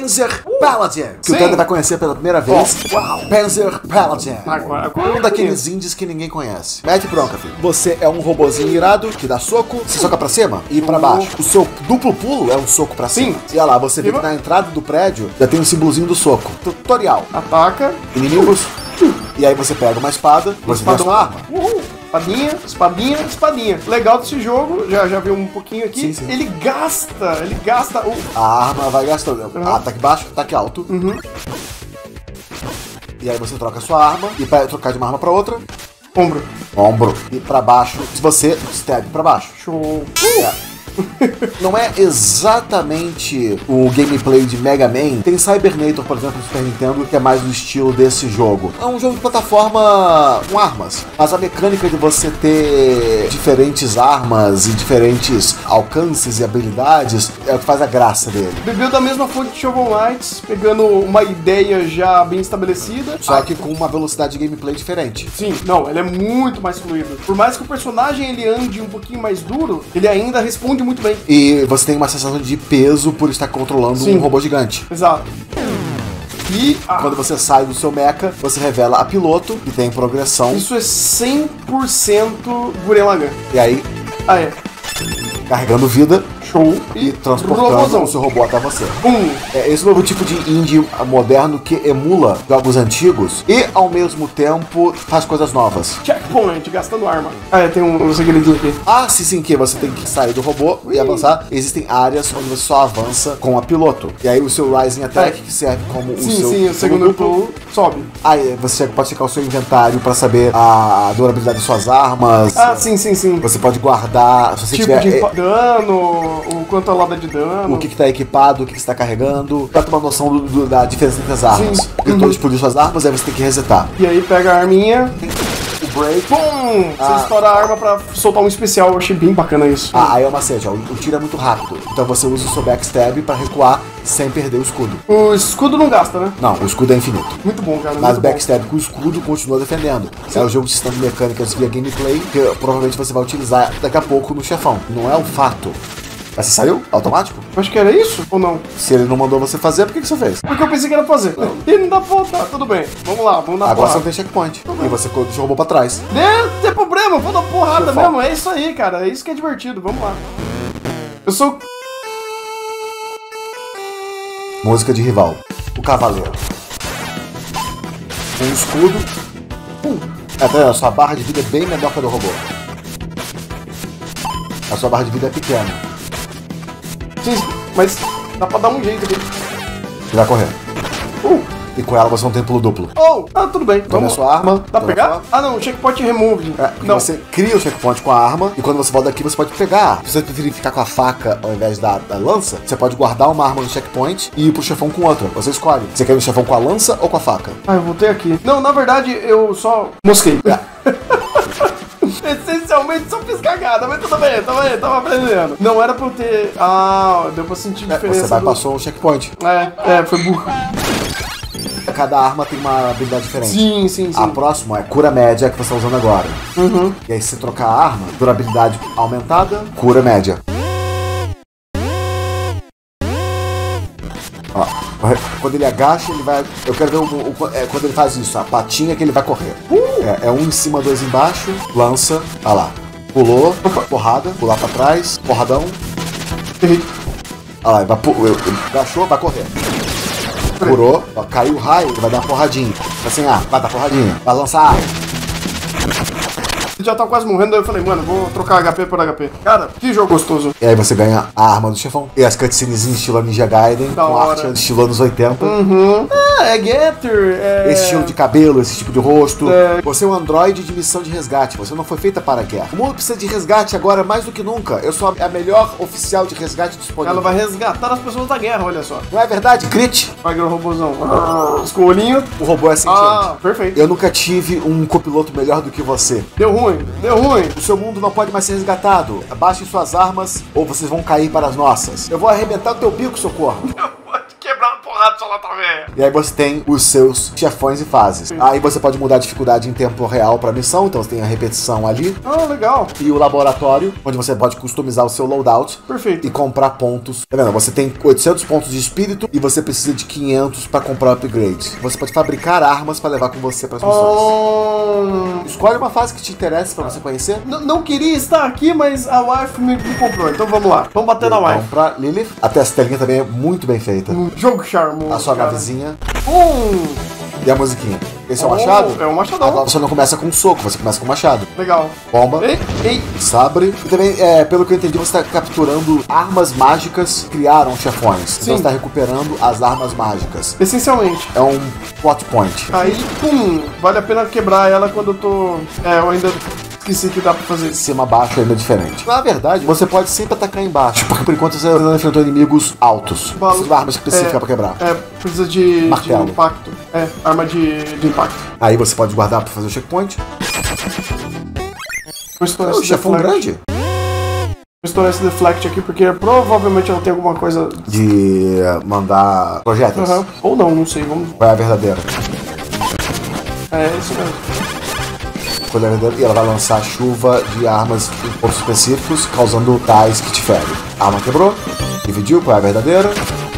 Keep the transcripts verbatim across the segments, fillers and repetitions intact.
Panzer Paladin, que Sim. o Thunder vai conhecer pela primeira vez. Oh, uau. Panzer Paladin. Agora, agora Um daqueles indies que ninguém conhece. Mete bronca, filho. Você é um robozinho irado que dá soco, você soca pra cima e pra baixo. O seu duplo pulo é um soco pra cima. Sim. E olha lá, você vê Viva. que na entrada do prédio já tem um símbolozinho do soco. Tutorial. Ataca. Inimigos. E aí você pega uma espada, você dá Espadão. sua arma. Uhul. Espadinha, espadinha, espadinha. Legal desse jogo, já, já viu um pouquinho aqui. Sim, sim. Ele gasta, ele gasta o... A arma vai gastando. Uhum. Ataque baixo, ataque alto. Uhum. E aí você troca a sua arma. E pra trocar de uma arma pra outra, Ombro. ombro. E pra baixo, se você stab pra baixo. Show. É. Não é exatamente o gameplay de Mega Man. Tem Cybernator, por exemplo, no Super Nintendo, que é mais do estilo desse jogo. É um jogo de plataforma com armas, mas a mecânica de você ter diferentes armas e diferentes alcances e habilidades é o que faz a graça dele. Bebeu da mesma fonte de Shovel Knight, pegando uma ideia já bem estabelecida. Só que com uma velocidade de gameplay diferente. Sim, não, ele é muito mais fluido. Por mais que o personagem ele ande um pouquinho mais duro, ele ainda responde muito bem. E você tem uma sensação de peso por estar controlando Sim. um robô gigante. Exato. E ah, Quando você sai do seu mecha, você revela a piloto, que tem progressão. isso é cem por cento Gurren Lagann. E aí, Ah, é. carregando vida Show. e transportando robôzão. o seu robô até você. Bum. É esse novo tipo de indie moderno que emula jogos antigos e, ao mesmo tempo, faz coisas novas. Checkpoint, gastando arma. Ah, é, tem um, um segredinho aqui. Ah, sim, sim, que você tem que sair do robô e avançar. Existem áreas onde você só avança com a piloto. E aí o seu Rising Attack, É. que serve como o Sim, seu sim, o segundo pulo sobe. Aí você pode checar o seu inventário pra saber a durabilidade de suas armas. Ah, sim, sim, sim. Você pode guardar, se você Tipo tiver de é, empa- dano, o quanto a lada de dano. o que, que tá equipado, o que, que você tá carregando, pra ter uma noção do- do- da diferença entre as armas. Sim. Porque Uhum. todos explodiu suas armas, aí você tem que resetar. E aí pega a arminha, O break. pum! Você Ah. estoura a arma pra soltar um especial. Eu achei bem bacana isso. Ah, aí é uma macete, ó. O tiro é muito rápido. Então você usa o seu backstab pra recuar sem perder o escudo. O escudo não gasta, né? Não, o escudo é infinito. Muito bom, cara. Mas muito o bom. backstab com o escudo continua defendendo. É o jogo de sistema de mecânicas via gameplay que provavelmente você vai utilizar daqui a pouco no chefão. Não é um fato. Mas você saiu? Automático? Acho que era isso ou não? Se ele não mandou você fazer, por que, que você fez? Porque eu pensei que era fazer. E não dá pra voltar, tudo bem. Vamos lá, vamos dar Agora você porrada. não tem checkpoint. E você deixou o robô pra trás. Não tem problema, vou dar porrada Chefão. mesmo. É isso aí, cara. É isso que é divertido. Vamos lá. Eu sou. Música de rival. O Cavaleiro. Um escudo. Pum. Até a sua barra de vida é bem menor que a do robô. A sua barra de vida é pequena. Sim, mas dá pra dar um jeito aqui. Você vai correr. Uh. E com ela você não tem pulo duplo. Oh, ah, tudo bem. Toma a Vamos. sua arma. Dá pra toma pegar? sua- Ah, não, checkpoint remove. É, porque não. você cria o checkpoint com a arma e quando você volta daqui você pode pegar. Se você preferir ficar com a faca ao invés da, da lança, você pode guardar uma arma no checkpoint e ir pro chefão com outra. Você escolhe. Você quer ir no chefão com a lança ou com a faca? Ah, eu voltei aqui. Não, na verdade, eu só mosquei. Essencialmente só fiz cagada, mas tudo bem, tava aí, tava aprendendo. Não era pra eu ter. Ah, deu pra sentir É, diferença. você vai do- passou um checkpoint. É, é, foi burro. Cada arma tem uma habilidade diferente. Sim, sim, sim. A próxima é cura média que você está usando agora. Uhum. E aí se você trocar a arma, durabilidade aumentada, cura média. Ó, quando ele agacha, ele vai. Eu quero ver o, o- é, quando ele faz isso, a patinha que ele vai correr. É, é um em cima, dois embaixo, lança, olha lá. Pulou, porrada, pular pra trás, porradão. Errei. Olha lá, ele vai, pu- ele agachou, vai correr. Curou, ó, caiu o raio, ele vai dar uma porradinha. Tá sem ar, vai dar porradinha. Vai lançar ar. Já tava quase morrendo, aí eu falei, mano, vou trocar H P por H P. Cara, que jogo gostoso. E aí você ganha a arma do chefão. E as cutscenes em estilo Ninja Gaiden, Da com hora. arte estilo anos oitenta. Uhum. Ah, é Getter, é. Esse estilo de cabelo, esse tipo de rosto. É. Você é um androide de missão de resgate. Você não foi feita para a guerra. O mundo precisa de resgate agora mais do que nunca. Eu sou a melhor oficial de resgate disponível. Ela vai resgatar as pessoas da guerra, olha só. Não é verdade? Crit. Vai, o robôzão. Os com o olhinho. O robô é sentiente. Ah, perfeito. Eu nunca tive um copiloto melhor do que você. Deu ruim, deu ruim. O seu mundo não pode mais ser resgatado. Abaixem suas armas ou vocês vão cair para as nossas. Eu vou arrebentar o teu bico, socorro. Pode quebrar a porra porrada, sua lata velha. E aí você tem os seus chefões e fases. Sim. Aí você pode mudar a dificuldade em tempo real pra missão, então você tem a repetição ali. Ah, legal. E o laboratório, onde você pode customizar o seu loadout. Perfeito. E comprar pontos. Tá vendo? Você tem oitocentos pontos de espírito e você precisa de quinhentos pra comprar o upgrade. Você pode fabricar armas pra levar com você pras missões. Oh... Escolhe uma fase que te interessa pra você conhecer. N não queria estar aqui, mas a wife me, me comprou, então vamos lá. Vamos bater na wife. Vamos pra Lilith. A telinha também é muito bem feita. Um jogo charmoso. A sua cara. navezinha. Um... E a musiquinha. Esse é o oh, machado? É um machadão. Agora você não começa com um soco, você começa com um machado. Legal. Bomba. Ei, ei. Sabre. E também, é, pelo que eu entendi, você está capturando armas mágicas que criaram chefões. Sim. Então você está recuperando as armas mágicas. Essencialmente. É um plot point. Aí, pum, vale a pena quebrar ela quando eu tô... É, eu ainda... Esqueci que dá pra fazer isso. Cima, baixo ainda é diferente. Na verdade, você pode sempre atacar embaixo, porque por enquanto você não enfrentou inimigos altos. Bala... Precisa de armas específicas é, pra quebrar. É, precisa de, de impacto. É, arma de, de impacto. Aí você pode guardar pra fazer o checkpoint. Vou estourar o esse chefão grande. Vou estourar esse deflect aqui, porque provavelmente ela tem alguma coisa... De mandar projéteis. Uhum. Ou não, não sei, vamos... Qual é a verdadeira? É, isso mesmo. E ela vai lançar chuva de armas em pontos específicos, causando tais que te ferem. A arma quebrou, dividiu, qual é a verdadeira?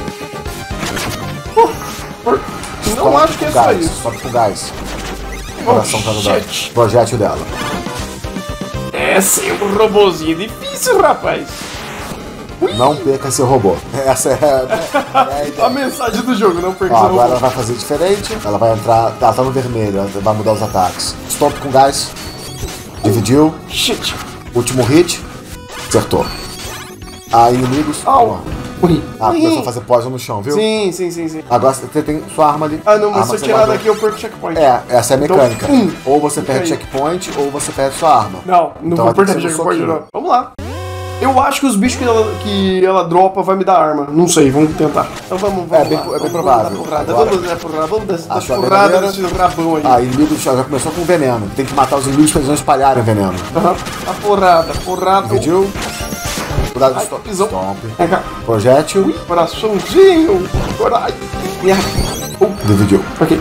Uh, por... Não Sobe acho que é só gás, isso. Sobe com gás. Oh, Coração tá no dano. Projétil dela. Essa é um robozinho difícil, rapaz. Ui. Não perca seu robô. Essa é, é a, a mensagem do jogo, não perca Ó, seu agora robô. ela vai fazer diferente. Ela vai entrar. Ela tá no vermelho, ela vai mudar os ataques. Stomp com gás. Dividiu. Shit. Último hit. Acertou. Ah, inimigos. Au. Ui. Ah, Ui. começou a fazer pós no chão, viu? Sim, sim, sim, sim. Agora você tem sua arma ali. Ah, não, mas arma se eu que tirar guardou. daqui eu perco o checkpoint. É, essa é a mecânica. Então, um. Ou você perde Aí. checkpoint, ou você perde sua arma. Não, não Então vou vai ter que perder ser no checkpoint, soquinho. não. Vamos lá. Eu acho que os bichos que ela, que ela dropa vai me dar arma. Não sei, vamos tentar. Então vamos, vamos É bem- lá. é bem Vamos provável. dar porrada, Agora- vamos dar porrada, vamos dar Achou a porrada verdadeira? nesse rabão aí. Ah, inimigos já já começou com veneno. Tem que matar os inimigos pra eles não espalharem veneno. Aham. A porrada, porrada. Dividiu. Cuidado do Ai, stop. pisou. Stomp. Vem cá. Projétil. Coraçãozinho. Coragem. Merda. Uh, Dividiu. ok.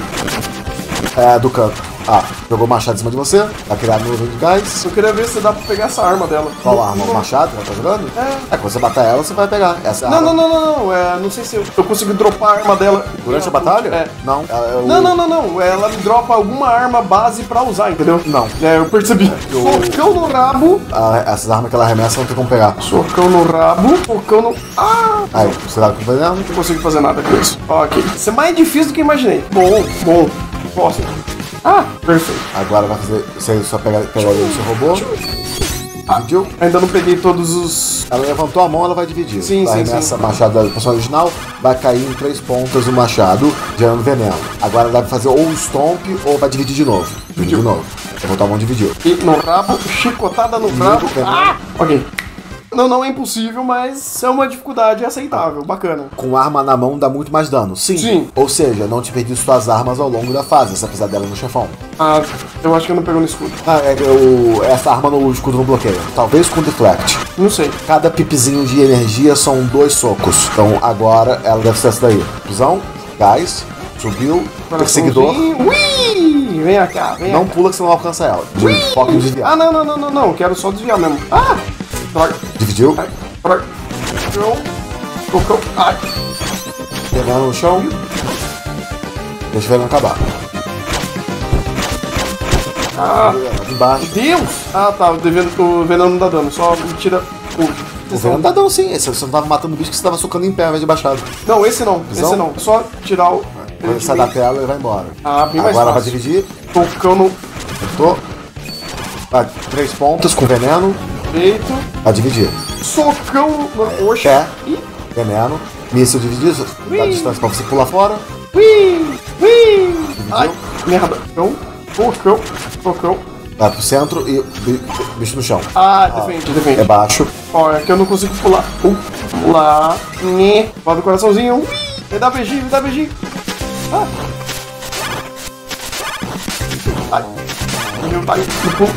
É, do canto. Ah, jogou o machado em cima de você. Vai criar nuvem de gás. Eu queria ver se dá pra pegar essa arma dela. Qual arma? O machado que ela tá jogando? É. É, quando você matar ela, você vai pegar. Essa é a Não, arma. não, não, não, não. É, não sei se eu, eu consigo dropar a arma dela. Durante a batalha? É. Não. Ela é o- Não, não, não, não. Ela me dropa alguma arma base pra usar, entendeu? Não. É, eu percebi. Eu- Socão no rabo. Ah, essas armas que ela arremessa não tem como pegar. Socão no rabo. Socão no... Ah! Aí, você dá com veneno. Não consigo fazer nada com isso. Ok. Isso é mais difícil do que imaginei. Bom, bom. Posso. Ah, perfeito. Agora vai fazer. Você só pega, pega o seu robô. Dividiu. Ainda não peguei todos os... Ela levantou a mão, ela vai dividir. Sim, vai sim, arremessa sim. machado da versão original, vai cair em três pontas o machado, gerando veneno. Agora ela vai fazer ou um stomp ou vai dividir de novo. Dividir de novo. Levantou a mão, dividiu. E no rabo, chicotada no rabo. veneno. Ah! Ok. Não, não é impossível, mas é uma dificuldade aceitável. Bacana. Com arma na mão dá muito mais dano. Sim. Sim. Ou seja, não te perdi suas armas ao longo da fase, essa apesar dela no chefão. Ah, eu acho que eu não pegou no escudo. Ah, é, eu, essa arma no escudo não bloqueia. Talvez com deflect. Não sei. Cada pipezinho de energia são dois socos. Então agora ela deve ser essa daí. Pisão, gás, subiu, perseguidor. Ui! Vem cá, vem Não cá. pula que você não alcança ela. De foco em desviar. Ah, não, não, não, não, não. Quero só desviar mesmo. Ah! Droga. Dividiu. Ai, droga. Não. Cocão. Ai. Veneno no chão. Deixa o veneno acabar. Ah, Embaixo. Deus! Ah, tá. O veneno, o veneno não dá dano. Só me tira o... O veneno dá dano sim. Esse, você não tava matando o bicho que você tava socando em pé ao invés de baixado. Não, esse não. Visão? Esse não. É só tirar o... Quando ele sai da tela, ele vai embora. Ah, bem mais Agora vai fácil. dividir. Cocão no Acertou. Vai, três pontas com veneno. peito. Vai dividir. Socão no coxa. Pé. Ih. Veneno. Míssil dividido. Dá Ui. distância pra você pular fora. Ui! Ui! Ai, merda. Cocão. Cocão. Cocão. Vai pro centro e bi- bicho no chão. Ah, defende, defende. É baixo. Ó, é que eu não consigo pular. Uh, pular. Né. Bota o coraçãozinho. Ui. Me dá beijinho, me dá beijinho. Ah. Ai. Meu pai. No pulo.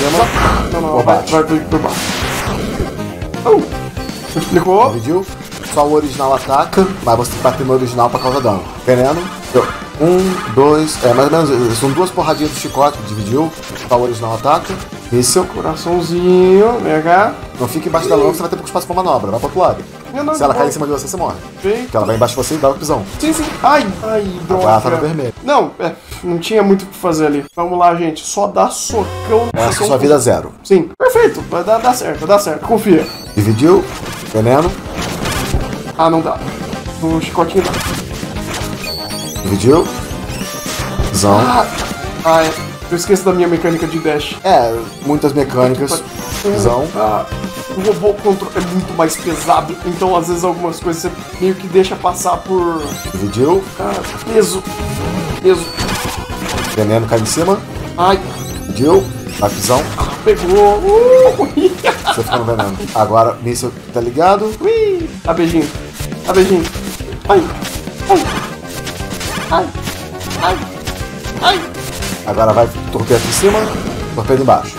Não, não, Por vai, baixo. vai por, por baixo. Oh. Explicou. Dividiu. Só o original ataca, mas você tem que bater no original pra causar dano. Veneno. Um, dois, é mais ou menos, são duas porradinhas do chicote, dividiu. Só o original ataca. Míssil. Coraçãozinho, vem cá. Não fica embaixo da lâmpada, você vai ter pouco espaço pra manobra, vai pro outro lado. Não, não, Se ela não. cair em cima de você, você morre. Vem. Porque ela vai embaixo de você e dá o pisão. Sim, sim. Ai, ai, droga. Agora ela tá no vermelho. Não, é, não tinha muito o que fazer ali. Vamos lá, gente. Só dá socão. Essa é socão sua vida zero. Sim, perfeito. Vai dar, dar certo, vai dar certo. Confia. Dividiu. Veneno. Ah, não dá. No chicotinho dá. Dividiu. Pisão. Ah, ah, é. Eu esqueço da minha mecânica de dash. É, muitas mecânicas. Pisão. Ah, o robô control é muito mais pesado, então às vezes algumas coisas você meio que deixa passar por... Dividiu. Ah, peso. Peso. Veneno cai em cima. Ai, Dividiu. Vai pisão. pegou. Uh, Você fica no veneno. Agora, míssil tá ligado. ui. Dá beijinho. Dá beijinho. Ai, ai, ai, ai, ai. Agora vai torpedo em cima, torpedo embaixo.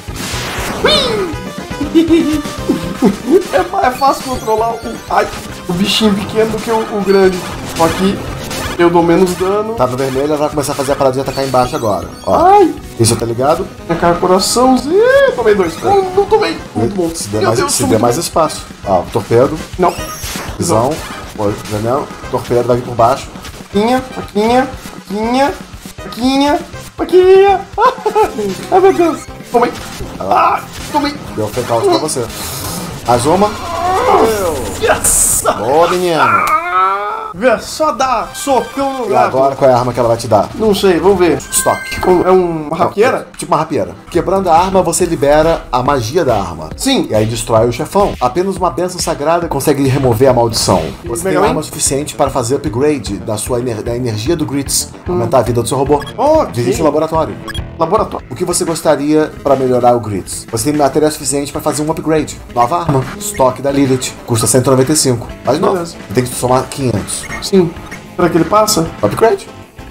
É mais fácil controlar o, ai, o bichinho pequeno do que o, o grande. Só que eu dou menos dano. Tá no vermelho, ela vai começar a fazer a paradinha atacar embaixo agora. Ó, Ai, isso tá ligado? minha cara coraçãozinho. Tomei dois. Não, não tomei. Muito bom. Se der Meu mais, Deus, se sou der muito mais bom. espaço. Ó, torpedo, Não. pisão, pô, veneno, torpedo vai vir por baixo. Faquinha, faquinha, faquinha, faquinha, faquinha. Ai, meu Deus. Tomei. Ah, tomei. Deu fecal pra você. Mais uma. Yes. Boa, menino. Vê, só dá socão no E gato. agora qual é a arma que ela vai te dar? Não sei, vamos ver. Stop. Um- É uma rapieira? Tipo uma rapieira. Quebrando a arma, você libera a magia da arma. Sim. E aí destrói o chefão. Apenas uma bênção sagrada consegue remover a maldição. Você tem Mega Man? arma suficiente para fazer upgrade da sua ener- da energia do Grits, aumentar a vida do seu robô. Ok. Visite o laboratório. Laboratório. O que você gostaria para melhorar o Grits? Você tem material suficiente para fazer um upgrade. Nova arma. Estoque da Lilith. Custa cento e noventa e cinco. Mas não. Beleza. Tem que somar quinhentos. Sim. Será que ele passa? Upgrade.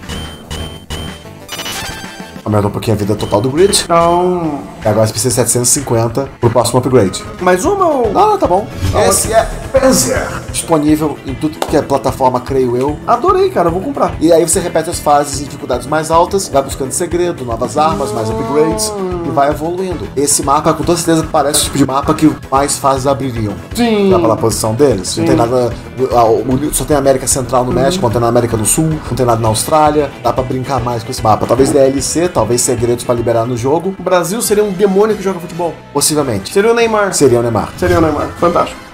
Aumenta um pouquinho a vida total do Grid. Então. E agora você precisa de setecentos e cinquenta pro próximo upgrade. Mais uma ou. Não, não, tá bom. Esse é Panzer. Disponível em tudo que é plataforma, creio eu. Adorei, cara, eu vou comprar. E aí você repete as fases em dificuldades mais altas, vai buscando segredo, novas armas, mais upgrades e vai evoluindo. Esse mapa, com toda certeza, parece o tipo de mapa que mais fases abririam. Sim. Já pela posição deles. Sim. Não tem nada. o- o- Só tem a América Central no México, não tem na América do Sul, não tem nada na Austrália. Dá pra brincar mais com esse mapa. Talvez D L C, talvez segredos pra liberar no jogo. O Brasil seria um demônio que joga futebol. Possivelmente. Seria o Neymar. Seria o Neymar. Seria o Neymar. Fantástico.